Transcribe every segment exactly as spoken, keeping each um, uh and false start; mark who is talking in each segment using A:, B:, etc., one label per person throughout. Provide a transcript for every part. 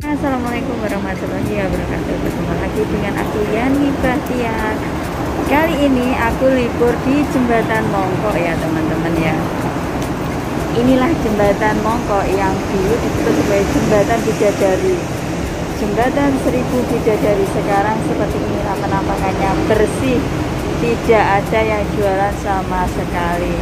A: Assalamualaikum warahmatullahi wabarakatuh. Bertemu lagi dengan aku Yani Bahtiar. Kali ini aku libur di Jembatan Mongko ya teman-teman ya. Inilah Jembatan Mongko yang dulu disebut sebagai Jembatan Bidadari. Jembatan Seribu Bidadari sekarang seperti inilah penampakannya, bersih, tidak ada yang jualan sama sekali.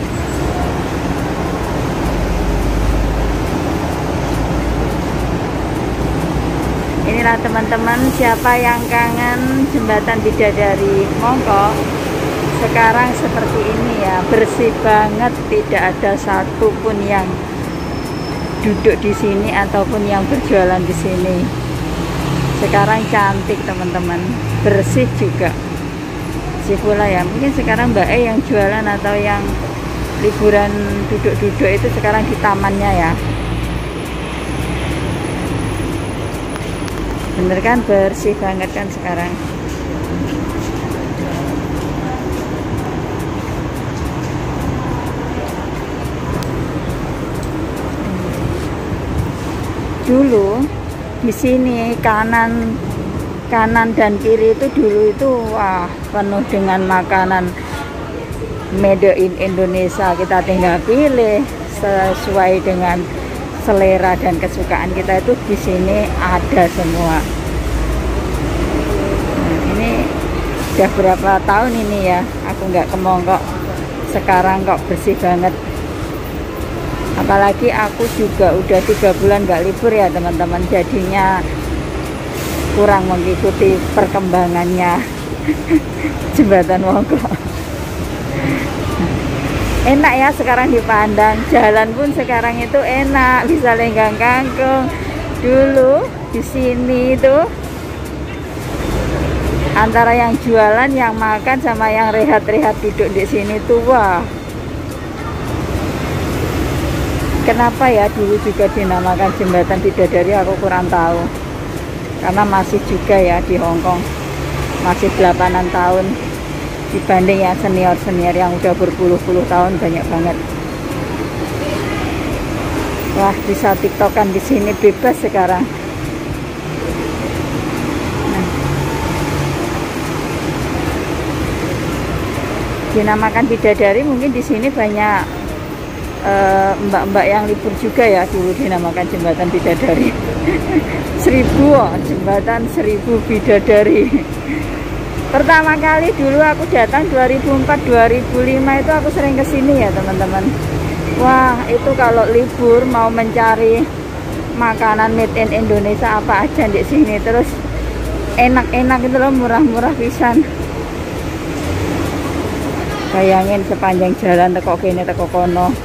A: Inilah teman-teman, siapa yang kangen Jembatan Bidadari Mongko, sekarang seperti ini ya, bersih banget, tidak ada satupun yang duduk di sini ataupun yang berjualan di sini. Sekarang cantik teman-teman, bersih juga. Bersih pula ya, mungkin sekarang Mbak E yang jualan atau yang liburan duduk-duduk itu sekarang di tamannya ya. Bener kan, bersih banget kan sekarang. Dulu di sini kanan kanan dan kiri itu dulu itu wah penuh dengan makanan made in Indonesia. Kita tinggal pilih sesuai dengan selera dan kesukaan kita, itu di sini ada semua. Nah, ini udah berapa tahun ini ya aku nggak ke Mongko, sekarang kok bersih banget. Apalagi aku juga udah tiga bulan nggak libur ya teman-teman, jadinya kurang mengikuti perkembangannya Jembatan Mongko. Enak ya sekarang dipandang, jalan pun sekarang itu enak, bisa lenggang kangkung. Dulu di sini itu antara yang jualan, yang makan, sama yang rehat-rehat duduk di sini tuh wah. Kenapa ya dulu juga dinamakan Jembatan Bidadari, aku kurang tahu. Karena masih juga ya di Hongkong, masih delapanan tahun. Dibanding yang senior-senior yang udah berpuluh-puluh tahun, banyak banget. Wah, bisa tiktokan di sini bebas sekarang. Nah, dinamakan Bidadari mungkin di sini banyak mbak-mbak uh, yang libur juga ya, dulu dinamakan Jembatan Bidadari. Seribu, oh, Jembatan Seribu Bidadari. Pertama kali dulu aku datang dua ribu empat dua ribu lima itu aku sering kesini ya teman-teman. Wah, itu kalau libur mau mencari makanan made in Indonesia apa aja di sini, terus enak-enak itu loh, murah-murah pisan. Bayangin sepanjang jalan teko kene teko kono.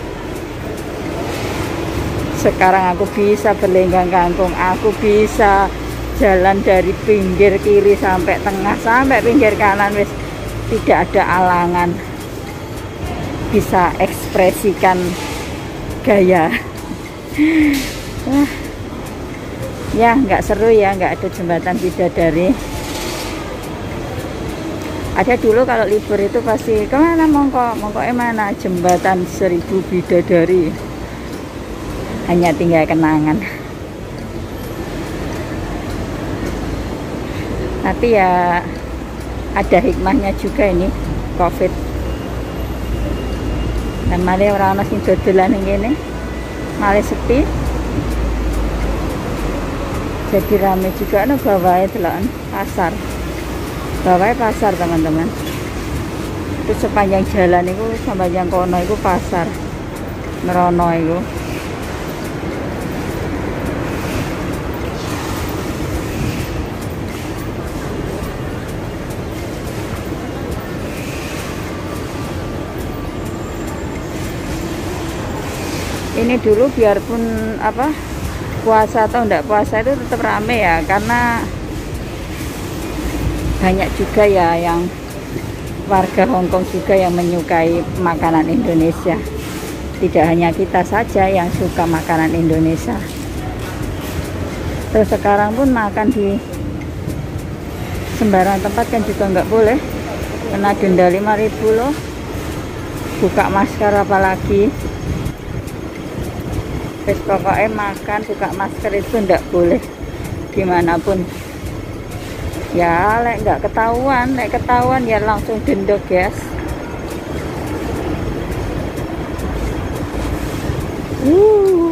A: Sekarang aku bisa berlenggang kangkung, aku bisa jalan dari pinggir kiri sampai tengah sampai pinggir kanan, wis tidak ada alangan, bisa ekspresikan gaya. Wah, ya nggak seru ya nggak ada Jembatan Bidadari. Ada dulu kalau libur itu pasti kemana Mongko, Mongko mana Jembatan Seribu Bidadari, hanya tinggal kenangan. Tapi ya ada hikmahnya juga ini COVID. Dan malah orang-orang sing dodolan ngene malah sepi, jadi rame juga. Nah, bawahnya telan pasar, bawahnya pasar teman-teman. Itu sepanjang jalan itu, sepanjang kono itu pasar Merono itu. Ini dulu biarpun apa puasa atau enggak puasa itu tetap rame ya, karena banyak juga ya yang warga Hongkong juga yang menyukai makanan Indonesia. Tidak hanya kita saja yang suka makanan Indonesia. Terus sekarang pun makan di sembarang tempat kan juga nggak boleh, kena denda lima ribu loh. Buka masker apalagi. Wis pokoknya makan buka masker itu enggak boleh. gimana pun ya, lek nggak ketahuan, lek ketahuan ya langsung denda guys. uh